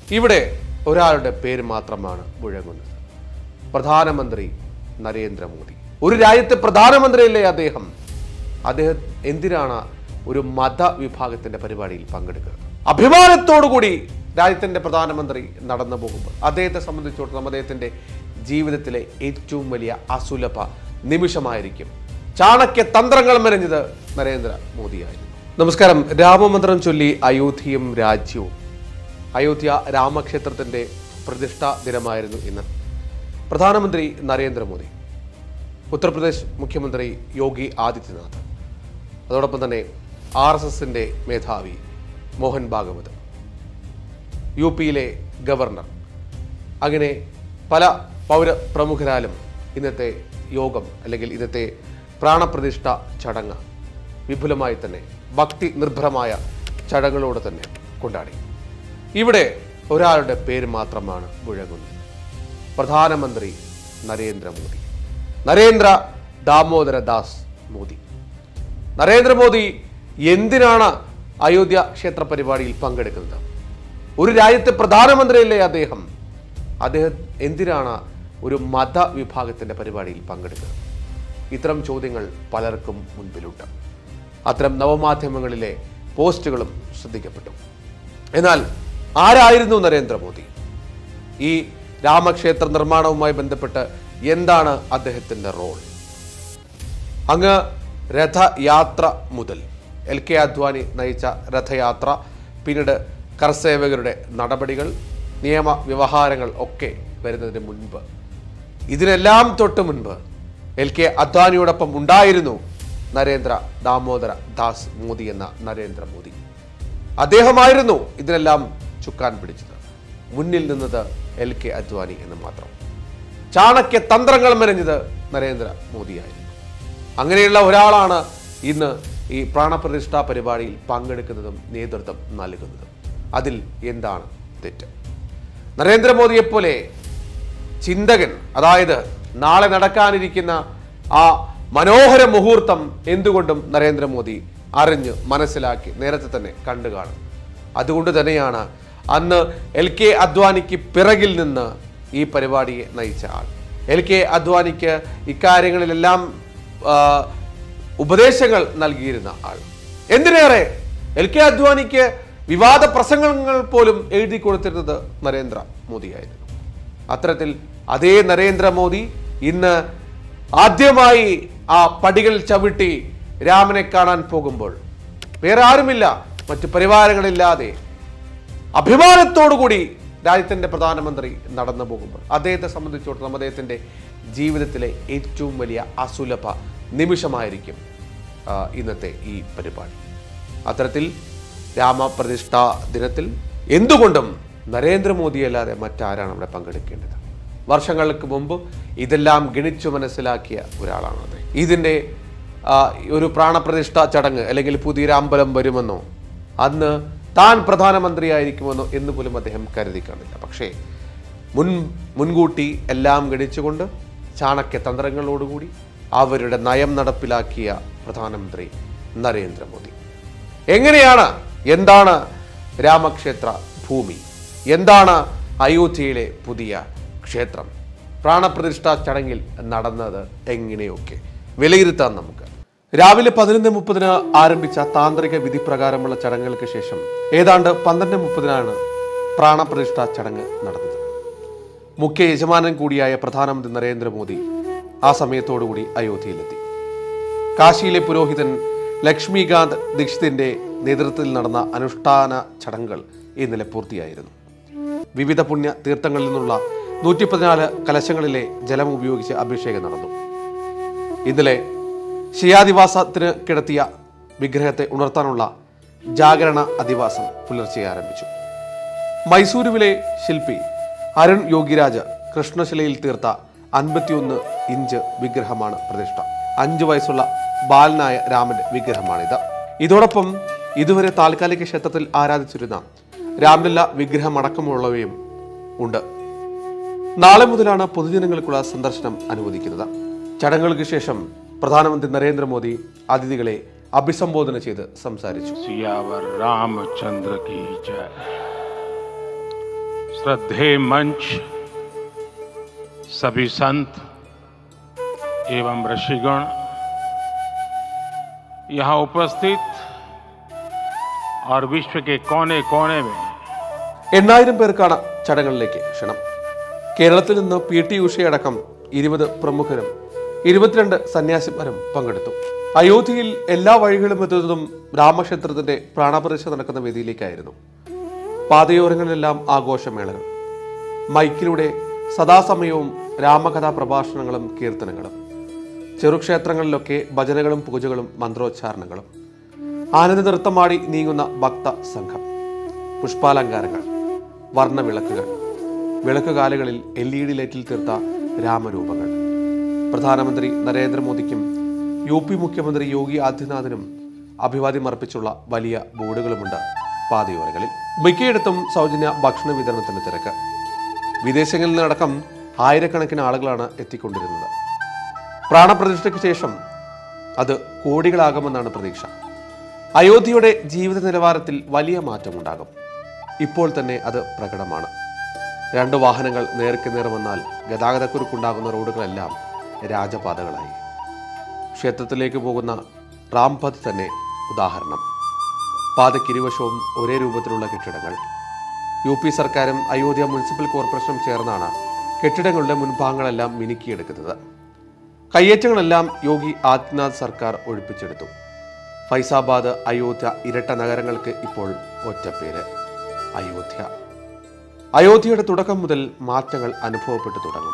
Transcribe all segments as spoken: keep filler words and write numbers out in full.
ഇവിടെ ഒരാളുടെ പേര് മാത്രമാണ് മുഴങ്ങുന്നത്. പ്രധാനമന്ത്രി നരേന്ദ്രമോദി. ഒരു രാജ്യത്തെ പ്രധാനമന്ത്രിയല്ലേ അദ്ദേഹം? അദ്ദേഹം എന്തിനാണ് ഒരു മതവിഭാഗത്തിന്റെ പരിപാടിയിൽ പങ്കെടുക്കുക? അഭിമാനത്തോടുകൂടി രാജ്യത്തിന്റെ പ്രധാനമന്ത്രി നടന്നു പോകുമ്പോൾ അദ്ദേഹത്തെ സംബന്ധിച്ചിടത്തോളം അദ്ദേഹത്തിന്റെ ജീവിതത്തിലെ ഏറ്റവും വലിയ അസുലഭ നിമിഷമായിരിക്കും. ചാണക്യ തന്ത്രങ്ങൾ മെനഞ്ഞത് നരേന്ദ്രമോദിയായിരുന്നു. നമസ്കാരം. രാമമന്ത്രം ചൊല്ലി അയോധ്യയും രാജ്യവും. അയോധ്യ രാമക്ഷേത്രത്തിന്റെ പ്രതിഷ്ഠാ ദിനമായിരുന്നു ഇന്ന്. പ്രധാനമന്ത്രി നരേന്ദ്രമോദി, ഉത്തർപ്രദേശ് മുഖ്യമന്ത്രി യോഗി ആദിത്യനാഥ്, അതോടൊപ്പം തന്നെ ആർ എസ് എസിന്റെ മേധാവി മോഹൻ ഭാഗവത്, യു പിയിലെ ഗവർണർ, അങ്ങനെ പല പൗരപ്രമുഖരാലും ഇന്നത്തെ യോഗം അല്ലെങ്കിൽ ഇന്നത്തെ പ്രാണപ്രതിഷ്ഠ ചടങ്ങ് വിപുലമായി തന്നെ ഭക്തി നിർഭരമായ ചടങ്ങുകളോട് തന്നെ കൊണ്ടാടി. ഇവിടെ ഒരാളുടെ പേര് മാത്രമാണ് മുഴങ്ങുന്നത്. പ്രധാനമന്ത്രി നരേന്ദ്രമോദി, നരേന്ദ്ര ദാമോദര ദാസ് മോദി. നരേന്ദ്രമോദി എന്തിനാണ് അയോധ്യ ക്ഷേത്ര പരിപാടിയിൽ പങ്കെടുക്കുന്നത്? ഒരു രാജ്യത്തെ പ്രധാനമന്ത്രിയല്ലേ അദ്ദേഹം? അദ്ദേഹം എന്തിനാണ് ഒരു മതവിഭാഗത്തിന്റെ പരിപാടിയിൽ പങ്കെടുക്കുക? ഇത്തരം ചോദ്യങ്ങൾ പലർക്കും മുൻപിലുണ്ട്. അത്തരം നവമാധ്യമങ്ങളിലെ പോസ്റ്റുകളും ശ്രദ്ധിക്കപ്പെട്ടു. എന്നാൽ ആരായിരുന്നു നരേന്ദ്രമോദി? ഈ രാമക്ഷേത്ര നിർമ്മാണവുമായി ബന്ധപ്പെട്ട് എന്താണ് അദ്ദേഹത്തിന്റെ റോൾ? അങ്ങ് രഥയാത്ര മുതൽ എൽ കെ അദ്വാനി നയിച്ച രഥയാത്ര, പിന്നീട് കർസേവകരുടെ നടപടികൾ, നിയമ വ്യവഹാരങ്ങൾ ഒക്കെ വരുന്നതിന് മുൻപ്, ഇതിനെല്ലാം തൊട്ട് മുൻപ് എൽ കെ അദ്വാനിയോടൊപ്പം ഉണ്ടായിരുന്നു നരേന്ദ്ര ദാമോദര ദാസ് മോദി എന്ന നരേന്ദ്രമോദി. അദ്ദേഹമായിരുന്നു ഇതിനെല്ലാം ചുക്കാൻ പിടിച്ചത്. മുന്നിൽ നിന്നത് എൽ കെ അദ്വാനി എന്ന് മാത്രം. ചാണക്യ തന്ത്രങ്ങൾ മെനഞ്ഞത് നരേന്ദ്രമോദിയായിരുന്നു. അങ്ങനെയുള്ള ഒരാളാണ് ഇന്ന് ഈ പ്രാണപ്രതിഷ്ഠാ പരിപാടിയിൽ പങ്കെടുക്കുന്നതും നേതൃത്വം നൽകുന്നതും. അതിൽ എന്താണ് തെറ്റ്? നരേന്ദ്രമോദിയെപ്പോലെ ചിന്തകൻ, അതായത് നാളെ നടക്കാനിരിക്കുന്ന ആ മനോഹര മുഹൂർത്തം എന്തുകൊണ്ടും നരേന്ദ്രമോദി അറിഞ്ഞ് മനസ്സിലാക്കി നേരത്തെ തന്നെ കണ്ടു കാണും. അതുകൊണ്ട് തന്നെയാണ് അന്ന് എൽ കെ അദ്വാനിക്ക് പിറകിൽ നിന്ന് ഈ പരിപാടിയെ നയിച്ച ആൾ, എൽ കെ അദ്വാനിക്ക് ഇക്കാര്യങ്ങളിലെല്ലാം ഉപദേശങ്ങൾ നൽകിയിരുന്ന ആൾ. എന്തിനേറെ എൽ കെ അദ്വാനിക്ക് വിവാദ പ്രസംഗങ്ങൾ പോലും എഴുതി കൊടുത്തിരുന്നത് നരേന്ദ്രമോദിയായിരുന്നു. അത്തരത്തിൽ അതേ നരേന്ദ്രമോദി ഇന്ന് ആദ്യമായി ആ പടികൾ ചവിട്ടി രാമനെ കാണാൻ പോകുമ്പോൾ വേറെ ആരുമില്ല, മറ്റു പരിവാരങ്ങളില്ലാതെ അഭിമാനത്തോടുകൂടി രാജ്യത്തിന്റെ പ്രധാനമന്ത്രി നടന്നു പോകുമ്പോൾ അദ്ദേഹത്തെ സംബന്ധിച്ചിടത്തോളം അദ്ദേഹത്തിന്റെ ജീവിതത്തിലെ ഏറ്റവും വലിയ അസുലഭ നിമിഷമായിരിക്കും ഇന്നത്തെ ഈ പരിപാടി. അത്തരത്തിൽ രാമപ്രതിഷ്ഠാ ദിനത്തിൽ എന്തുകൊണ്ടും നരേന്ദ്രമോദി അല്ലാതെ മറ്റാരാണ് അവിടെ പങ്കെടുക്കേണ്ടത്? വർഷങ്ങൾക്ക് മുമ്പ് ഇതെല്ലാം ഗണിച്ചു മനസ്സിലാക്കിയ ഒരാളാണ് അദ്ദേഹം. ഇതിൻ്റെ ഒരു പ്രാണപ്രതിഷ്ഠ ചടങ്ങ് അല്ലെങ്കിൽ പുതിയൊരു അമ്പലം വരുമെന്നോ അന്ന് താൻ പ്രധാനമന്ത്രിയായിരിക്കുമെന്നോ എന്ന് പോലും അദ്ദേഹം കരുതി കാണില്ല. പക്ഷേ മുൻ മുൻകൂട്ടി എല്ലാം ഗണിച്ചുകൊണ്ട് ചാണക്യ തന്ത്രങ്ങളോടുകൂടി അവരുടെ നയം നടപ്പിലാക്കിയ പ്രധാനമന്ത്രി നരേന്ദ്രമോദി. എങ്ങനെയാണ്, എന്താണ് രാമക്ഷേത്ര ഭൂമി, എന്താണ് അയോധ്യയിലെ പുതിയ ക്ഷേത്രം, പ്രാണപ്രതിഷ്ഠാ ചടങ്ങിൽ നടന്നത് എങ്ങനെയൊക്കെ വിലയിരുത്താൻ നമുക്ക്. രാവിലെ പതിനൊന്ന് മുപ്പതിന് ആരംഭിച്ച താന്ത്രിക വിധി പ്രകാരമുള്ള ചടങ്ങുകൾക്ക് ശേഷം ഏതാണ്ട് പന്ത്രണ്ട് മുപ്പതിനാണ് പ്രാണപ്രതിഷ്ഠാ ചടങ്ങ് നടന്നത്. മുഖ്യ യജമാനൻ കൂടിയായ പ്രധാനമന്ത്രി നരേന്ദ്രമോദി ആ സമയത്തോടുകൂടി അയോധ്യയിലെത്തി. കാശിയിലെ പുരോഹിതൻ ലക്ഷ്മികാന്ത് ദീക്ഷിതിന്റെ നേതൃത്വത്തിൽ നടന്ന അനുഷ്ഠാന ചടങ്ങുകൾ ഇന്നലെ പൂർത്തിയായിരുന്നു. വിവിധ പുണ്യ തീർത്ഥങ്ങളിൽ നിന്നുള്ള നൂറ്റി പതിനാല് കലശങ്ങളിലെ ജലം ഉപയോഗിച്ച് അഭിഷേകം നടന്നു. ഇന്നലെ ശിയാദിവാസത്തിന് കിടത്തിയ വിഗ്രഹത്തെ ഉണർത്താനുള്ള ജാഗരണ അധിവാസം പുലർച്ചെ ആരംഭിച്ചു. മൈസൂരുവിലെ ശില്പി അരുൺ യോഗിരാജ് കൃഷ്ണശിലയിൽ തീർത്ത അൻപത്തിയൊന്ന് ഇഞ്ച് വിഗ്രഹമാണ് പ്രതിഷ്ഠ. അഞ്ചു വയസ്സുള്ള ബാലനായ രാമന്റെ വിഗ്രഹമാണിത്. ഇതോടൊപ്പം ഇതുവരെ താൽക്കാലിക ക്ഷേത്രത്തിൽ ആരാധിച്ചിരുന്ന രാംലല്ല വിഗ്രഹമടക്കമുള്ളവയും ഉണ്ട്. നാളെ മുതലാണ് പൊതുജനങ്ങൾക്കുള്ള സന്ദർശനം അനുവദിക്കുന്നത്. ചടങ്ങുകൾക്ക് ശേഷം പ്രധാനമന്ത്രി നരേന്ദ്രമോദി അതിഥികളെ അഭിസംബോധന ചെയ്ത് സംസാരിച്ചു. സിയാവർ രാമചന്ദ്ര കി ജയ. श्रद्धेय मंच, सभी संत एवं ऋषिगण, यहाँ उपस्थित और विश्व के कोने कोने में എണ്ണായിരം പേർക്കാണ് ചടങ്ങുകളിലേക്ക് ക്ഷണം. കേരളത്തിൽ നിന്ന് പി ടി ഉഷയടക്കം ഇരുപത് പ്രമുഖരും ഇരുപത്തിരണ്ട് സന്യാസിമാരും പങ്കെടുത്തു. അയോധ്യയിൽ എല്ലാ വഴികളും എത്തുന്നതും രാമക്ഷേത്രത്തിന്റെ പ്രാണപ്രതിഷ്ഠ നടക്കുന്ന വേദിയിലേക്കായിരുന്നു. പാതയോരങ്ങളിലെല്ലാം ആഘോഷമേളകൾ, മൈക്കിലൂടെ സദാസമയവും രാമകഥാ പ്രഭാഷണങ്ങളും കീർത്തനങ്ങളും, ചെറുക്ഷേത്രങ്ങളിലൊക്കെ ഭജനകളും പൂജകളും മന്ത്രോച്ചാരണങ്ങളും, ആനന്ദ നൃത്തമാടി നീങ്ങുന്ന ഭക്ത സംഘം, പുഷ്പാലങ്കാരങ്ങൾ, വർണ്ണവിളക്കുകൾ, വിളക്കുകാലുകളിൽ എൽ ഇ ഡി ലൈറ്റിൽ തീർത്ത രാമരൂപങ്ങൾ. പ്രധാനമന്ത്രി നരേന്ദ്രമോദിക്കും യു പി മുഖ്യമന്ത്രി യോഗി ആദിത്യനാഥിനും അഭിവാദ്യം അർപ്പിച്ചുള്ള വലിയ ബോർഡുകളുമുണ്ട് പാതയോരങ്ങളിൽ. മിക്കയിടത്തും സൗജന്യ ഭക്ഷണ വിതരണത്തിന് തിരക്ക്. വിദേശങ്ങളിൽ നിന്നടക്കം ആയിരക്കണക്കിന് ആളുകളാണ് എത്തിക്കൊണ്ടിരുന്നത്. പ്രാണപ്രതിഷ്ഠയ്ക്ക് ശേഷം അത് കോടികളാകുമെന്നാണ് പ്രതീക്ഷ. അയോധ്യയുടെ ജീവിത നിലവാരത്തിൽ വലിയ മാറ്റമുണ്ടാകും. ഇപ്പോൾ തന്നെ അത് പ്രകടമാണ്. രണ്ട് വാഹനങ്ങൾ നേർക്ക് നേർ വന്നാൽ ഗതാഗതക്കുരുക്കുണ്ടാകുന്ന റോഡുകളെല്ലാം രാജപാതകളായി. ക്ഷേത്രത്തിലേക്ക് പോകുന്ന റാംപഥ് തന്നെ ഉദാഹരണം. പാതയ്ക്കിരുവശവും ഒരേ രൂപത്തിലുള്ള കെട്ടിടങ്ങൾ. യു പി സർക്കാരും അയോധ്യ മുനിസിപ്പൽ കോർപ്പറേഷനും ചേർന്നാണ് കെട്ടിടങ്ങളുടെ മുൻഭാഗങ്ങളെല്ലാം മിനുക്കിയെടുക്കുന്നത്. കയ്യേറ്റങ്ങളെല്ലാം യോഗി ആദിത്യനാഥ് സർക്കാർ ഒഴിപ്പിച്ചെടുത്തു. ഫൈസാബാദ്, അയോധ്യ ഇരട്ട നഗരങ്ങൾക്ക് ഇപ്പോൾ ഒറ്റപ്പേര്, അയോധ്യ. അയോധ്യയുടെ തുടക്കം മുതൽ മാറ്റങ്ങൾ അനുഭവപ്പെട്ടു തുടങ്ങും.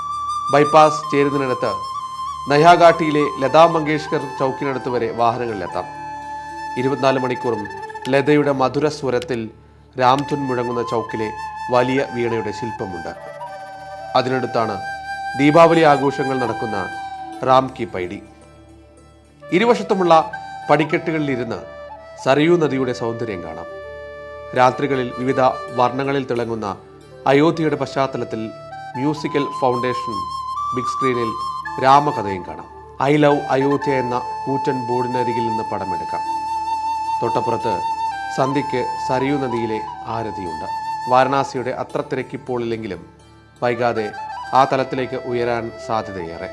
ബൈപ്പാസ് ചേരുന്നതിനടുത്ത് നയാഘാട്ടിയിലെ ലതാ മങ്കേഷ്കർ ചൗക്കിനടുത്ത് വരെ വാഹനങ്ങളിലെത്താം. ഇരുപത്തിനാല് മണിക്കൂറും ലതയുടെ മധുര സ്വരത്തിൽ രാംധുൻ മുഴങ്ങുന്ന ചൗക്കിലെ വലിയ വീണയുടെ ശില്പമുണ്ട്. അതിനടുത്താണ് ദീപാവലി ആഘോഷങ്ങൾ നടക്കുന്ന റാം കി പൈഡി. ഇരുവശത്തുമുള്ള പടിക്കെട്ടുകളിലിരുന്ന് സരയൂ നദിയുടെ സൗന്ദര്യം കാണാം. രാത്രികളിൽ വിവിധ വർണ്ണങ്ങളിൽ തിളങ്ങുന്ന അയോധ്യയുടെ പശ്ചാത്തലത്തിൽ മ്യൂസിക്കൽ ഫൗണ്ടേഷൻ ബിഗ് സ്ക്രീനിൽ രാമകഥയും കാണാം. ഐ ലവ് അയോധ്യ എന്ന കൂറ്റൻ ബോർഡിനരികിൽ നിന്ന് പടമെടുക്കാം. തൊട്ടപ്പുറത്ത് സന്ധ്യയ്ക്ക് സരയൂ നദിയിലെ ആരതിയുണ്ട്. വാരണാസിയുടെ അത്ര തിരക്കിപ്പോളില്ലെങ്കിലും വൈകാതെ ആ തലത്തിലേക്ക് ഉയരാൻ സാധ്യതയേറെ.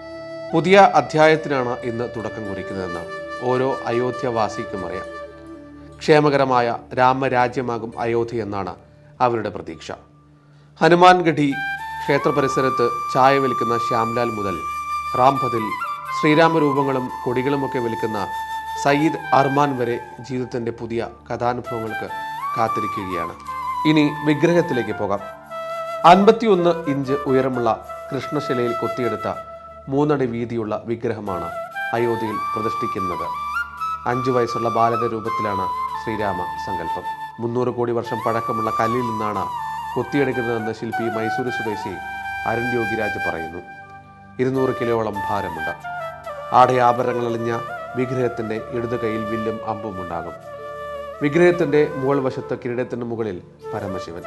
പുതിയ അധ്യായത്തിനാണ് ഇന്ന് തുടക്കം കുറിക്കുന്നതെന്ന് ഓരോ അയോധ്യവാസിക്കും അറിയാം. ക്ഷേമകരമായ രാമരാജ്യമാകും അയോധ്യ എന്നാണ് അവരുടെ പ്രതീക്ഷ. ഹനുമാൻഗഢി ക്ഷേത്ര പരിസരത്ത് ചായ വിൽക്കുന്ന ശ്യാംലാൽ മുതൽ റാംപഥിൽ ശ്രീരാമരൂപങ്ങളും കൊടികളുമൊക്കെ വിൽക്കുന്ന സയ്യിദ് അർമാൻ വരെ ജീവിതത്തിൻ്റെ പുതിയ കഥാനുഭവങ്ങൾക്ക് കാത്തിരിക്കുകയാണ്. ഇനി വിഗ്രഹത്തിലേക്ക് പോകാം. അൻപത്തിയൊന്ന് ഇഞ്ച് ഉയരമുള്ള കൃഷ്ണശിലയിൽ കൊത്തിയെടുത്ത മൂന്നടി വീതിയുള്ള വിഗ്രഹമാണ് അയോധ്യയിൽ പ്രതിഷ്ഠിക്കുന്നത്. അഞ്ചു വയസ്സുള്ള ബാലന്റെ രൂപത്തിലാണ് ശ്രീരാമ സങ്കല്പം. മുന്നൂറ് കോടി വർഷം പഴക്കമുള്ള കല്ലിൽ നിന്നാണ് കൊത്തിയെടുക്കുന്നതെന്ന് ശില്പി മൈസൂർ സ്വദേശി അരുൺ യോഗിരാജ് പറയുന്നു. ഇരുന്നൂറ് കിലോയോളം ഭാരമുണ്ട്. ആടയാഭരണങ്ങൾ അണിഞ്ഞ വിഗ്രഹത്തിൻ്റെ ഇടതു കൈയിൽ വില്ലും അമ്പും ഉണ്ടാകും. വിഗ്രഹത്തിൻ്റെ മുകൾ വശത്ത് കിരീടത്തിന് മുകളിൽ പരമശിവൻ.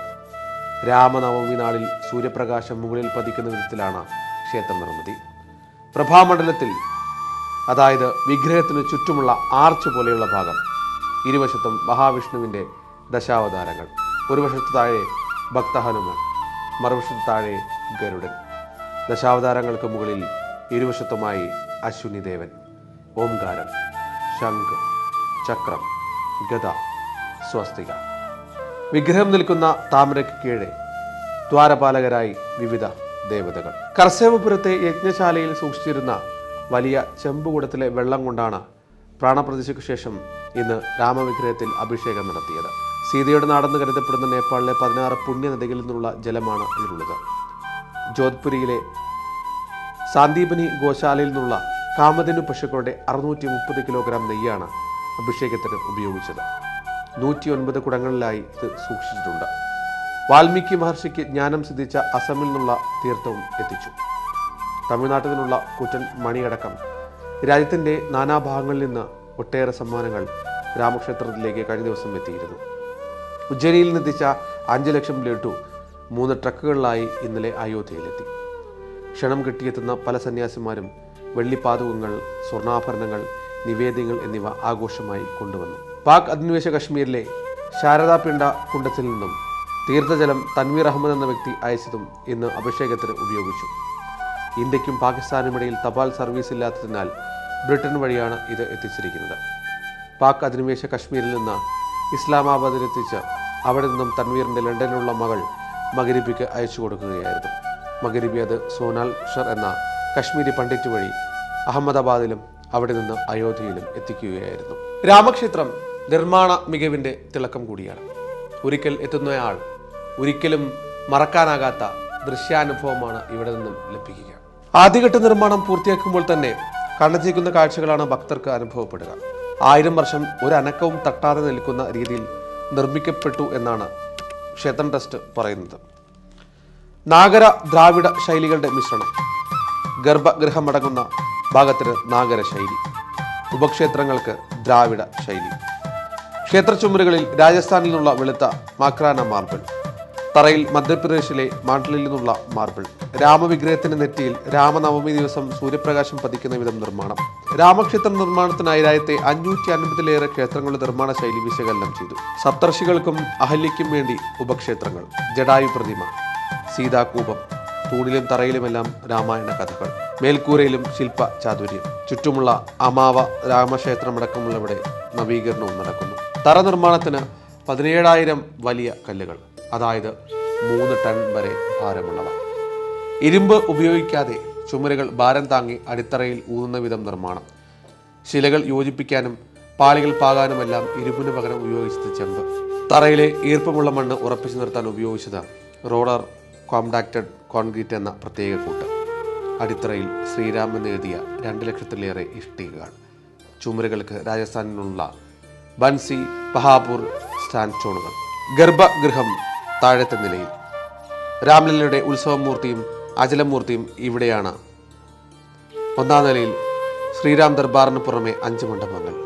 രാമനവമി നാളിൽ സൂര്യപ്രകാശം മുകളിൽ പതിക്കുന്ന വിധത്തിലാണ് ക്ഷേത്ര നിർമ്മിതി. പ്രഭാമണ്ഡലത്തിൽ, അതായത് വിഗ്രഹത്തിന് ചുറ്റുമുള്ള ആർച്ച് പോലെയുള്ള ഭാഗം, ഇരുവശത്തും മഹാവിഷ്ണുവിൻ്റെ ദശാവതാരങ്ങൾ. ഒരു വശത്ത് താഴെ ഭക്തഹനുമാൻ, മറുവശത്ത് താഴെ ഗരുഡൻ. ദശാവതാരങ്ങൾക്ക് മുകളിൽ ഇരുവശത്തുമായി അശ്വിനി ദേവൻ, ഓംകാരം, ശംഖ്, ചക്രം, ഗദ, സ്വസ്തിക. വിഗ്രഹം നിൽക്കുന്ന താമരയ്ക്ക് കീഴെ ദ്വാരപാലകരായി വിവിധ ദേവതകൾ. കർസേവപുരത്തെ യജ്ഞശാലയിൽ സൂക്ഷിച്ചിരുന്ന വലിയ ചെമ്പുകുടത്തിലെ വെള്ളം കൊണ്ടാണ് പ്രാണപ്രതിഷ്ഠയ്ക്ക് ശേഷം ഇന്ന് രാമവിഗ്രഹത്തിൽ അഭിഷേകം നടത്തിയത്. സീതയുടെ നാടെന്ന് കരുതപ്പെടുന്ന നേപ്പാളിലെ പതിനാറ് പുണ്യനദികളിൽ നിന്നുള്ള ജലമാണ് ഇതിലുള്ളത്. ജോധ്പുരിയിലെ സാന്ദീപനി ഗോശാലയിൽ നിന്നുള്ള കാമധേനു പശുക്കളുടെ അറുന്നൂറ്റി മുപ്പത് കിലോഗ്രാം നെയ്യാണ് അഭിഷേകത്തിന് ഉപയോഗിച്ചത്. നൂറ്റി ഒൻപത് കുടങ്ങളിലായി ഇത് സൂക്ഷിച്ചിട്ടുണ്ട്. വാൽമീകി മഹർഷിക്ക് ജ്ഞാനം സിദ്ധിച്ച അസമിൽ നിന്നുള്ള തീർത്ഥവും എത്തിച്ചു. തമിഴ്നാട്ടിൽ നിന്നുള്ള കുറ്റൻ മണിയടക്കം രാജ്യത്തിൻ്റെ നാനാഭാഗങ്ങളിൽ നിന്ന് ഒട്ടേറെ സമ്മാനങ്ങൾ രാമക്ഷേത്രത്തിലേക്ക് കഴിഞ്ഞ ദിവസം എത്തിയിരുന്നു. ഉജ്ജയിനിയിൽ നിന്നെത്തിച്ച അഞ്ച് ലക്ഷം ലഡു മൂന്ന് ട്രക്കുകളിലായി ഇന്നലെ അയോധ്യയിലെത്തി. ക്ഷണം കിട്ടിയെത്തുന്ന പല സന്യാസിമാരും വെള്ളിപ്പാതുകങ്ങൾ, സ്വർണ്ണാഭരണങ്ങൾ, നിവേദ്യങ്ങൾ എന്നിവ ആഘോഷമായി കൊണ്ടുവന്നു. പാക് അധിനിവേശ കശ്മീരിലെ ശാരദാപിണ്ഡ കുണ്ടത്തിൽ നിന്നും തീർത്ഥജലം തൻവീർ അഹമ്മദ് എന്ന വ്യക്തി അയച്ചതും ഇന്ന് അഭിഷേകത്തിന് ഉപയോഗിച്ചു. ഇന്ത്യക്കും പാകിസ്ഥാനുമിടയിൽ തപാൽ സർവീസ് ഇല്ലാത്തതിനാൽ ബ്രിട്ടൻ വഴിയാണ് ഇത് എത്തിച്ചിരിക്കുന്നത്. പാക് അധിനിവേശ കശ്മീരിൽ നിന്ന് ഇസ്ലാമാബാദിലെത്തിച്ച് അവിടെ നിന്നും തൻവീറിൻ്റെ ലണ്ടനിലുള്ള മകൾ മഗരിബിക്ക് അയച്ചു കൊടുക്കുകയായിരുന്നു. മഗരിബി അത് സോനാൽ ഷർ എന്ന കശ്മീരി പണ്ഡിറ്റ് വഴി അഹമ്മദാബാദിലും അവിടെ നിന്ന് അയോധ്യയിലും എത്തിക്കുകയായിരുന്നു. രാമക്ഷേത്രം നിർമ്മാണ മികവിൻ്റെ തിളക്കം കൂടിയാണ്. ഒരിക്കൽ എത്തുന്നയാൾ ഒരിക്കലും മറക്കാനാകാത്ത ദൃശ്യാനുഭവമാണ് ഇവിടെ നിന്നും ലഭിക്കുക. ആദ്യഘട്ട നിർമ്മാണം പൂർത്തിയാക്കുമ്പോൾ തന്നെ കണ്ണഞ്ചിക്കുന്ന കാഴ്ചകളാണ് ഭക്തർക്ക് അനുഭവപ്പെടുക. ആയിരം വർഷം ഒരു അനക്കവും തട്ടാതെ നിൽക്കുന്ന രീതിയിൽ നിർമ്മിക്കപ്പെട്ടു എന്നാണ് ക്ഷേത്രം ട്രസ്റ്റ് പറയുന്നത്. നാഗര ദ്രാവിഡ ശൈലികളുടെ മിശ്രണം. ഗർഭഗൃഹമടങ്ങുന്ന ഭാഗത്തിന് നാഗര ശൈലി, ഉപക്ഷേത്രങ്ങൾക്ക് ദ്രാവിഡ ശൈലി. ക്ഷേത്ര ചുമരുകളിൽ രാജസ്ഥാനിൽ നിന്നുള്ള വെളുത്ത മാക്രാന മാർബിൾ, തറയിൽ മധ്യപ്രദേശിലെ മാണ്ഡലിൽ നിന്നുള്ള മാർബിൾ. രാമവിഗ്രഹത്തിന്റെ നെറ്റിയിൽ രാമനവമി ദിവസം സൂര്യപ്രകാശം പതിക്കുന്ന വിധം നിർമ്മാണം. രാമക്ഷേത്ര നിർമ്മാണത്തിനായി രാജ്യത്തെ അഞ്ഞൂറ്റി അൻപതിലേറെ ക്ഷേത്രങ്ങളുടെ നിർമ്മാണ ശൈലി വിശകലനം ചെയ്തു. സപ്തർഷികൾക്കും അഹല്യയ്ക്കും വേണ്ടി ഉപക്ഷേത്രങ്ങൾ, ജഡായു പ്രതിമ, സീതാകൂപം, തൂണിലും തറയിലുമെല്ലാം രാമായണ കഥകൾ, മേൽക്കൂരയിലും ശില്പ ചാതുര്യം, ചുറ്റുമുള്ള അമാവ രാമക്ഷേത്രമടക്കമുള്ളവിടെ നവീകരണവും നടക്കുന്നു. തറ നിർമ്മാണത്തിന് പതിനേഴായിരം വലിയ കല്ലുകൾ, അതായത് മൂന്ന് ടൺ വരെ ഭാരമുള്ളവ. ഇരുമ്പ് ഉപയോഗിക്കാതെ ചുമരുകൾ ഭാരം താങ്ങി അടിത്തറയിൽ ഊന്നുന്ന വിധം നിർമ്മാണം. ശിലകൾ യോജിപ്പിക്കാനും പാളികൾ പാകാനുമെല്ലാം ഇരുമ്പിന് പകരം ഉപയോഗിച്ചത് ചെമ്പ്. തറയിലെ ഈർപ്പമുള്ള മണ്ണ് ഉറപ്പിച്ചു നിർത്താൻ ഉപയോഗിച്ചത് റോളർ കോംപാക്റ്റഡ് കോൺക്രീറ്റ് എന്ന പ്രത്യേക കൂട്ട്. അടിത്തറയിൽ ശ്രീരാമൻ എഴുതിയ രണ്ട് ലക്ഷത്തിലേറെ ഇഷ്ടികകൾ. ചുമരുകൾക്ക് രാജസ്ഥാനിൽ നിന്നുള്ള ബൻസി പഹാപൂർ സ്റ്റാൻസ്റ്റോണുകൾ. ഗർഭഗൃഹം താഴത്തെ നിലയിൽ. രാംലല്ലയുടെ ഉത്സവമൂർത്തിയും അചലമൂർത്തിയും ഇവിടെയാണ്. ഒന്നാം നിലയിൽ ശ്രീരാം ദർബാറിന് പുറമെ അഞ്ച് മണ്ഡപങ്ങൾ: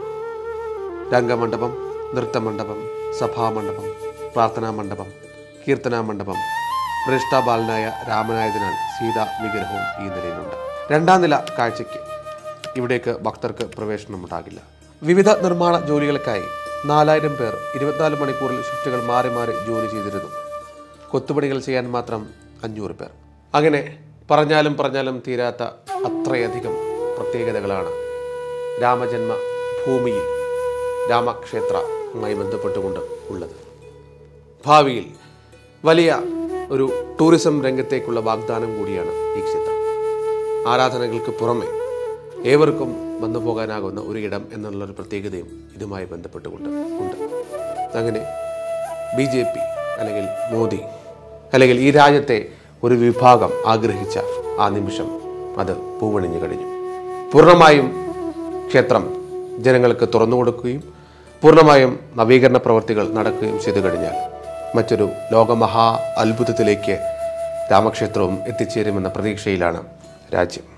രംഗമണ്ഡപം, നൃത്തമണ്ഡപം, സഭാമണ്ഡപം, പ്രാർത്ഥനാ മണ്ഡപം, കീർത്തനാ മണ്ഡപം. പ്രതിഷ്ഠ ബാലനായ രാമനായതിനാൽ സീതാ വിഗ്രഹവും ഈ നിലയിലുണ്ട്. രണ്ടാം നില കാഴ്ചയ്ക്ക്. ഇവിടേക്ക് ഭക്തർക്ക് പ്രവേശനമുണ്ടാകില്ല. വിവിധ നിർമ്മാണ ജോലികൾക്കായി നാലായിരം പേർ ഇരുപത്തിനാല് മണിക്കൂറിൽ ഷിഫ്റ്റുകൾ മാറി മാറി ജോലി ചെയ്തിരുന്നു. കൊത്തുപണികൾ ചെയ്യാൻ മാത്രം അഞ്ഞൂറ് പേർ. അങ്ങനെ പറഞ്ഞാലും പറഞ്ഞാലും തീരാത്ത അത്രയധികം പ്രത്യേകതകളാണ് രാമജന്മ ഭൂമിയിൽ രാമക്ഷേത്രവുമായി ബന്ധപ്പെട്ടുകൊണ്ട് ഉള്ളത്. ഭാവിയിൽ വലിയ ഒരു ടൂറിസം രംഗത്തേക്കുള്ള വാഗ്ദാനം കൂടിയാണ് ഈ ക്ഷേത്രം. ആരാധനകൾക്ക് പുറമെ ഏവർക്കും വന്നു പോകാനാകുന്ന ഒരു ഇടം എന്നുള്ളൊരു പ്രത്യേകതയും ഇതുമായി ബന്ധപ്പെട്ടുകൊണ്ട് ഉണ്ട്. അങ്ങനെ ബി ജെ പി അല്ലെങ്കിൽ മോദി അല്ലെങ്കിൽ ഈ രാജ്യത്തെ ഒരു വിഭാഗം ആഗ്രഹിച്ച ആ നിമിഷം അത് പൂവണിഞ്ഞു കഴിഞ്ഞു. പൂർണ്ണമായും ക്ഷേത്രം ജനങ്ങൾക്ക് തുറന്നു കൊടുക്കുകയും പൂർണ്ണമായും നവീകരണ പ്രവൃത്തികൾ നടക്കുകയും ചെയ്തു കഴിഞ്ഞാൽ മറ്റൊരു ലോകമഹാ അത്ഭുതത്തിലേക്ക് രാമക്ഷേത്രവും എത്തിച്ചേരുമെന്ന പ്രതീക്ഷയിലാണ് രാജ്യം.